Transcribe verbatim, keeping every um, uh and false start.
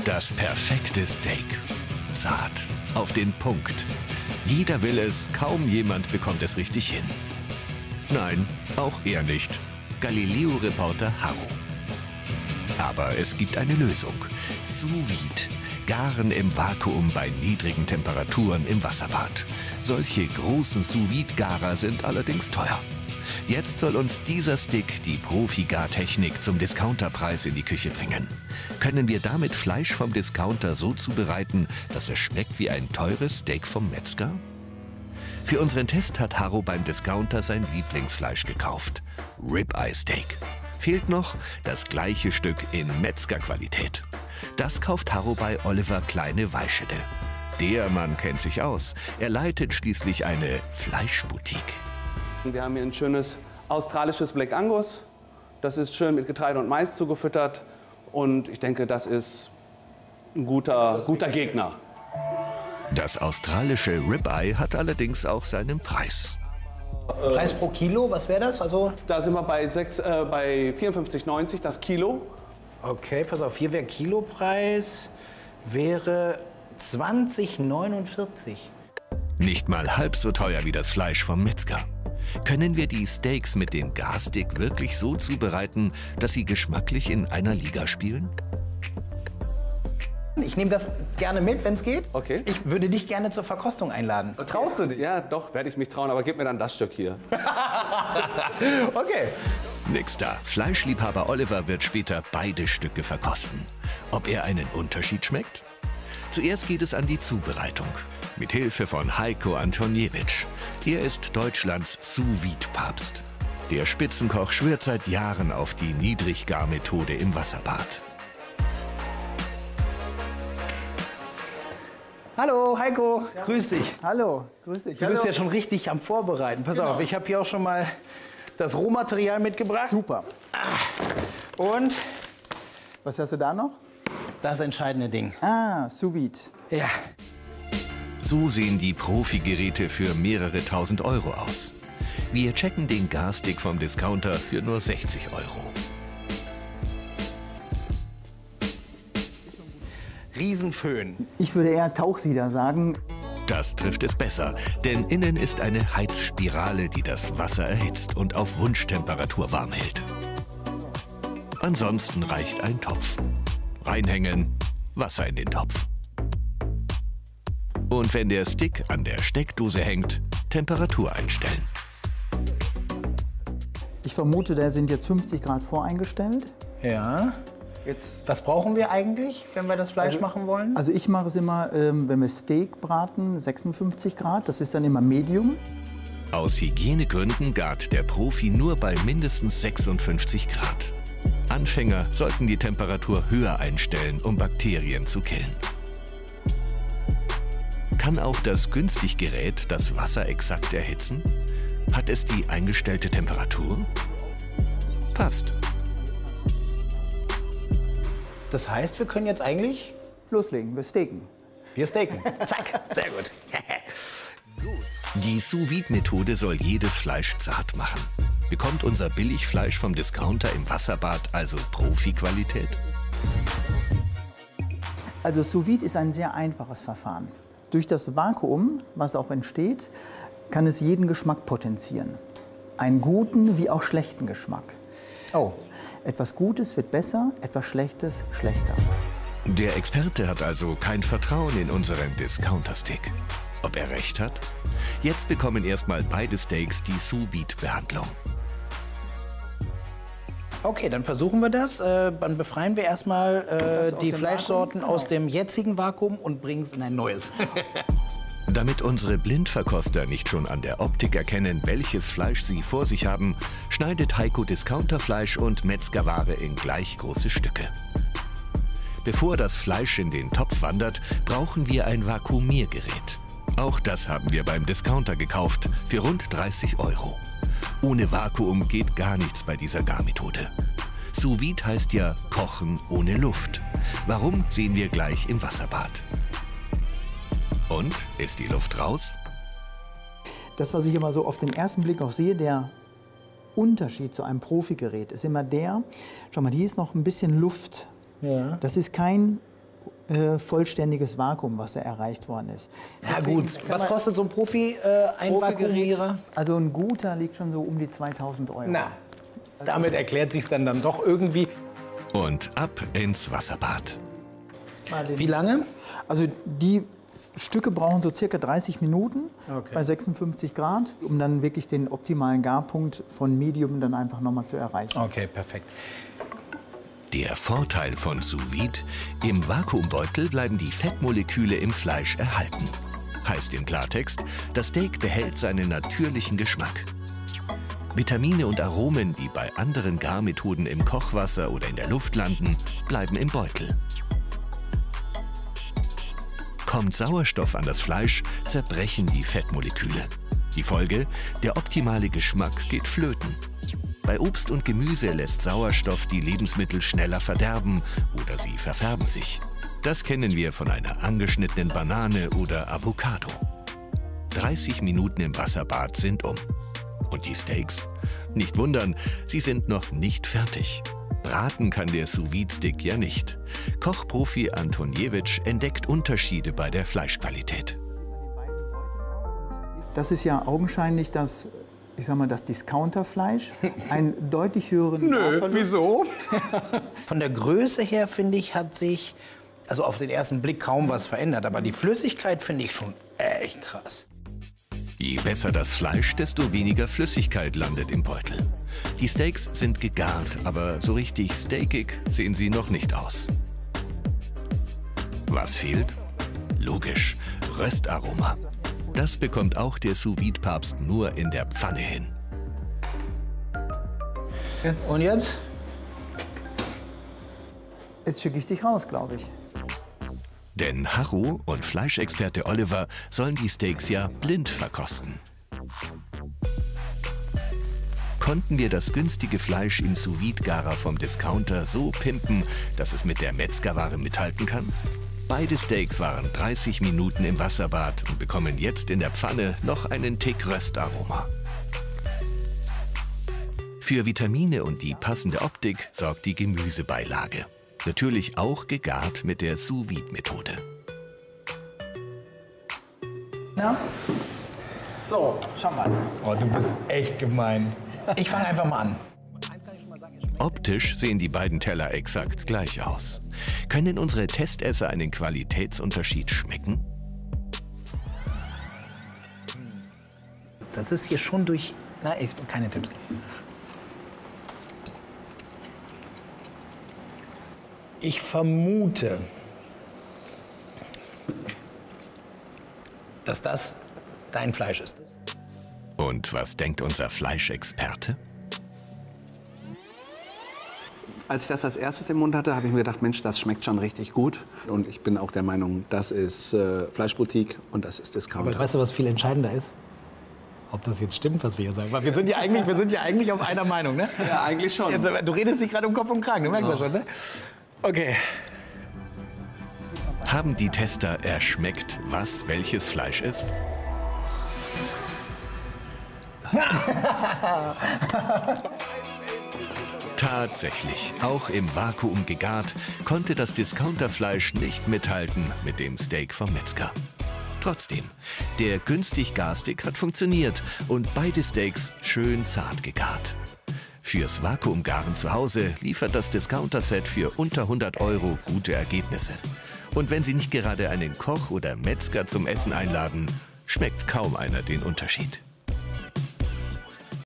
Das perfekte Steak. Zart, auf den Punkt. Jeder will es, kaum jemand bekommt es richtig hin. Nein, auch er nicht. Galileo-Reporter Harro. Aber es gibt eine Lösung. Sous vide. Garen im Vakuum bei niedrigen Temperaturen im Wasserbad. Solche großen Sous vide-Garer sind allerdings teuer. Jetzt soll uns dieser Stick die Profi-Gartechnik zum Discounterpreis in die Küche bringen. Können wir damit Fleisch vom Discounter so zubereiten, dass es schmeckt wie ein teures Steak vom Metzger? Für unseren Test hat Harro beim Discounter sein Lieblingsfleisch gekauft. Rib-Eye Steak. Fehlt noch das gleiche Stück in Metzgerqualität. Das kauft Harro bei Oliver Kleine-Weischede. Der Mann kennt sich aus. Er leitet schließlich eine Fleischboutique. Wir haben hier ein schönes australisches Black Angus. Das ist schön mit Getreide und Mais zugefüttert. Und ich denke, das ist ein guter, guter Gegner. Das australische Rib-Eye hat allerdings auch seinen Preis. Preis pro Kilo, was wäre das? Also Da sind wir bei, sechs, äh, bei vierundfünfzig neunzig das Kilo. okay, pass auf, hier wäre Kilopreis, wäre zwanzig neunundvierzig. Nicht mal halb so teuer wie das Fleisch vom Metzger. Können wir die Steaks mit dem Garstick wirklich so zubereiten, dass sie geschmacklich in einer Liga spielen? Ich nehme das gerne mit, wenn es geht. Okay. Ich würde dich gerne zur Verkostung einladen. Traust du dich? Ja, doch, werde ich mich trauen, aber gib mir dann das Stück hier. Okay. Nix da. Fleischliebhaber Oliver wird später beide Stücke verkosten. Ob er einen Unterschied schmeckt? Zuerst geht es an die Zubereitung. Mit Hilfe von Heiko Antoniewicz. Er ist Deutschlands Sous-Vide-Papst. Der Spitzenkoch schwört seit Jahren auf die Niedriggar-Methode im Wasserbad. Hallo, Heiko. Grüß dich. Hallo, grüß dich. Du bist ja schon richtig am Vorbereiten. Pass auf, ich habe hier auch schon mal das Rohmaterial mitgebracht. Super. Und Was hast du da noch? das entscheidende Ding. Ah, Sous vide. Ja. So sehen die Profi-Geräte für mehrere tausend Euro aus. Wir checken den Garstick vom Discounter für nur sechzig Euro. Riesenföhn. Ich würde eher Tauchsieder sagen. Das trifft es besser, denn innen ist eine Heizspirale, die das Wasser erhitzt und auf Wunschtemperatur warm hält. Ansonsten reicht ein Topf. Reinhängen, Wasser in den Topf. Und wenn der Stick an der Steckdose hängt, Temperatur einstellen. Ich vermute, da sind jetzt fünfzig Grad voreingestellt. Ja. Jetzt, was brauchen wir eigentlich, wenn wir das Fleisch machen wollen? Also ich mache es immer, ähm, wenn wir Steak braten, sechsundfünfzig Grad. Das ist dann immer Medium. Aus Hygienegründen gart der Profi nur bei mindestens sechsundfünfzig Grad. Anfänger sollten die Temperatur höher einstellen, um Bakterien zu killen. Kann auch das Günstiggerät das Wasser exakt erhitzen? Hat es die eingestellte Temperatur? Passt. Das heißt, wir können jetzt eigentlich... Loslegen, wir steaken. Wir steaken. Zack, sehr gut. Die Sous-Vide-Methode soll jedes Fleisch zart machen. Bekommt unser Billigfleisch vom Discounter im Wasserbad also Profi-Qualität? Also Sous vide ist ein sehr einfaches Verfahren. Durch das Vakuum, was auch entsteht, kann es jeden Geschmack potenzieren. Einen guten wie auch schlechten Geschmack. Oh. Etwas Gutes wird besser, etwas Schlechtes schlechter. Der Experte hat also kein Vertrauen in unseren Discounter-Stick. Ob er recht hat? Jetzt bekommen erstmal beide Steaks die Sous-Vide-Behandlung. Okay, dann versuchen wir das. Äh, dann befreien wir erstmal äh, die dem Fleischsorten Vakuum? aus dem jetzigen Vakuum und bringen es in ein neues. Damit unsere Blindverkoster nicht schon an der Optik erkennen, welches Fleisch sie vor sich haben, schneidet Heiko Discounterfleisch und Metzgerware in gleich große Stücke. Bevor das Fleisch in den Topf wandert, brauchen wir ein Vakuumiergerät. Auch das haben wir beim Discounter gekauft, für rund dreißig Euro. Ohne Vakuum geht gar nichts bei dieser Garmethode. Sous vide heißt ja Kochen ohne Luft. Warum, sehen wir gleich im Wasserbad. Und, ist die Luft raus? Das, was ich immer so auf den ersten Blick auch sehe, der Unterschied zu einem Profigerät ist immer der, schau mal, hier ist noch ein bisschen Luft. Ja. Das ist kein äh, vollständiges Vakuum, was da erreicht worden ist. Ja Deswegen gut, kann was man- kostet so ein Profi äh, ein Vakuumierer? Also ein guter liegt schon so um die zweitausend Euro. Na, damit erklärt sich dann dann doch irgendwie. Und ab ins Wasserbad. Wie lange? Also die Stücke brauchen so circa dreißig Minuten Okay. bei sechsundfünfzig Grad, um dann wirklich den optimalen Garpunkt von Medium dann einfach nochmal zu erreichen. Okay, perfekt. Der Vorteil von Sous Vide: im Vakuumbeutel bleiben die Fettmoleküle im Fleisch erhalten. Heißt im Klartext, das Steak behält seinen natürlichen Geschmack. Vitamine und Aromen, die bei anderen Garmethoden im Kochwasser oder in der Luft landen, bleiben im Beutel. Kommt Sauerstoff an das Fleisch, zerbrechen die Fettmoleküle. Die Folge: der optimale Geschmack geht flöten. Bei Obst und Gemüse lässt Sauerstoff die Lebensmittel schneller verderben oder sie verfärben sich. Das kennen wir von einer angeschnittenen Banane oder Avocado. dreißig Minuten im Wasserbad sind um. Und die Steaks? Nicht wundern, sie sind noch nicht fertig. Braten kann der Sous-Vide-Stick ja nicht. Kochprofi Antoniewicz entdeckt Unterschiede bei der Fleischqualität. Das ist ja augenscheinlich, dass, ich sag mal, das Discounterfleisch einen deutlich höheren Garverlust- wieso? Von der Größe her, finde ich, hat sich also auf den ersten Blick kaum was verändert. Aber die Flüssigkeit finde ich schon echt krass. Je besser das Fleisch, desto weniger Flüssigkeit landet im Beutel. Die Steaks sind gegart, aber so richtig steakig sehen sie noch nicht aus. Was fehlt? Logisch, Röstaroma. Das bekommt auch der Sous-Vide-Papst nur in der Pfanne hin. Jetzt, Und jetzt? jetzt schicke ich dich raus, glaube ich. Denn Harro und Fleischexperte Oliver sollen die Steaks ja blind verkosten. Konnten wir das günstige Fleisch im Sous-Vide-Garer vom Discounter so pimpen, dass es mit der Metzgerware mithalten kann? Beide Steaks waren dreißig Minuten im Wasserbad und bekommen jetzt in der Pfanne noch einen Tick Röstaroma. Für Vitamine und die passende Optik sorgt die Gemüsebeilage. Natürlich auch gegart mit der Sous-Vide-Methode. Ja? So, schau mal. Oh, du bist echt gemein. Ich fange einfach mal an. Optisch sehen die beiden Teller exakt gleich aus. Können unsere Testesser einen Qualitätsunterschied schmecken? Das ist hier schon durch... Na, ich, keine Tipps. Ich vermute, dass das dein Fleisch ist. Und was denkt unser Fleischexperte? Als ich das als erstes im Mund hatte, habe ich mir gedacht, Mensch, das schmeckt schon richtig gut. Und ich bin auch der Meinung, das ist äh, Fleischboutique und das ist Discounter. Aber weißt du, was viel entscheidender ist? Ob das jetzt stimmt, was wir hier sagen. Weil wir sind ja eigentlich, wir sind ja eigentlich auf einer Meinung, ne? Ja, eigentlich schon. Jetzt, du redest dich gerade um Kopf und Kragen, du merkst ja schon, ne? Okay. Haben die Tester erschmeckt, was welches Fleisch ist? Tatsächlich, auch im Vakuum gegart, konnte das Discounterfleisch nicht mithalten mit dem Steak vom Metzger. Trotzdem, der günstig Garstick hat funktioniert und beide Steaks schön zart gegart. Fürs Vakuumgaren zu Hause liefert das Discounter-Set für unter hundert Euro gute Ergebnisse. Und wenn Sie nicht gerade einen Koch oder Metzger zum Essen einladen, schmeckt kaum einer den Unterschied.